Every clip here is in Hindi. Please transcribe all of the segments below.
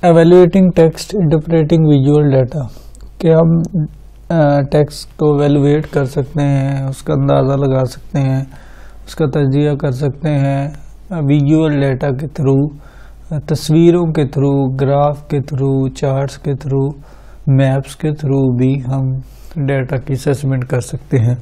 Evaluating text, interpreting visual data, कि हम टेक्स्ट को एवेल्युएट कर सकते हैं, उसका अंदाज़ा लगा सकते हैं, उसका तजिया कर सकते हैं विजुअल डाटा के थ्रू, तस्वीरों के थ्रू, ग्राफ के थ्रू, चार्ट्स के थ्रू, मैप्स के थ्रू भी हम डाटा की असेसमेंट कर सकते हैं।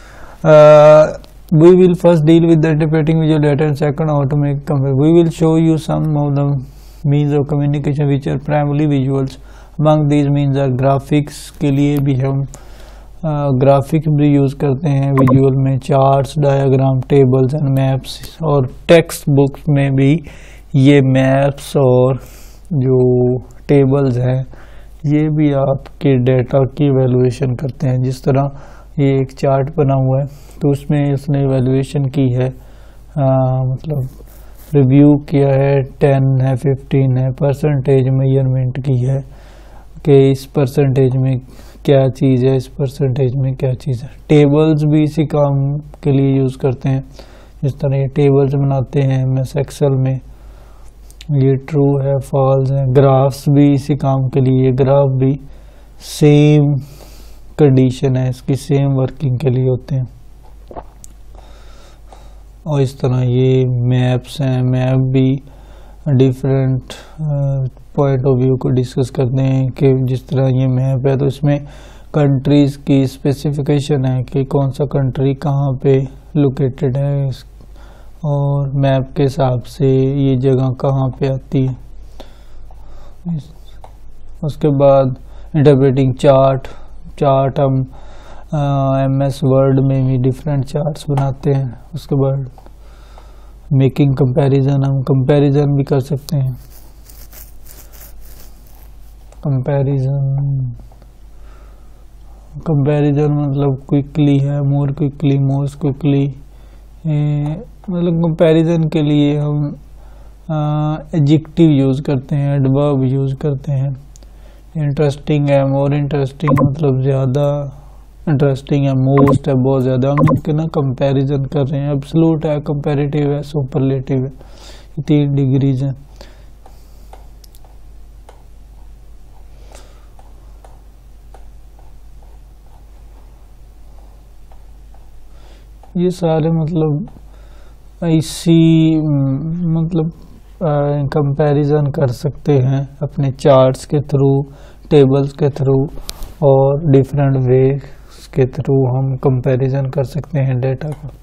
We will first deal with the interpreting visual data and second how to make compare. We will show you some of the means of communication which are primarily visuals. Among these means are graphics, के लिए भी हम ग्राफिक भी यूज़ करते हैं विजुअल में, charts, diagram, tables and maps, और टेक्स्ट बुक्स में भी ये मैप्स और जो टेबल्स हैं ये भी आपके डाटा की वैल्यूएशन करते हैं। जिस तरह ये एक चार्ट बना हुआ है तो उसमें इसने वैल्यूएशन की है, मतलब रिव्यू किया है, 10 है, 15 है, परसेंटेज मेजरमेंट की है कि इस परसेंटेज में क्या चीज़ है, इस परसेंटेज में क्या चीज़ है। टेबल्स भी इसी काम के लिए यूज़ करते हैं। जिस तरह ये टेबल्स बनाते हैं MS एक्सेल में, ये ट्रू है, फॉल्स है। ग्राफ्स भी इसी काम के लिए, ग्राफ भी सेम कंडीशन है इसकी, सेम वर्किंग के लिए होते हैं। और इस तरह ये मैप्स हैं, मैप भी डिफरेंट पॉइंट ऑफ व्यू को डिस्कस करते हैं कि जिस तरह ये मैप है तो इसमें कंट्रीज़ की स्पेसिफिकेशन है कि कौन सा कंट्री कहाँ पे लोकेटेड है, और मैप के हिसाब से ये जगह कहाँ पे आती है। उसके बाद इंटरप्रेटिंग चार्ट हम MS वर्ड में भी डिफरेंट चार्ट्स बनाते हैं। उसके बाद मेकिंग कंपैरिजन, हम कंपैरिजन भी कर सकते हैं। कंपैरिजन मतलब क्विकली है, मोर क्विकली, मोस्ट क्विकली, मतलब कंपैरिजन के लिए हम एडजेक्टिव यूज़ करते हैं, एडवर्ब यूज़ करते हैं। इंटरेस्टिंग है, मोर इंटरेस्टिंग मतलब ज़्यादा इंटरेस्टिंग है, मोस्ट है बहुत ज़्यादा। हम इनके ना कंपैरिजन कर रहे हैं। एब्सोल्यूट है, कंपैरेटिव है, सुपरलेटिव है, 3 डिग्रीज हैं। ये सारे मतलब इसी मतलब कंपैरिजन कर सकते हैं अपने चार्ट्स के थ्रू, टेबल्स के थ्रू, और डिफरेंट वे के थ्रू हम कंपैरिजन कर सकते हैं डेटा का।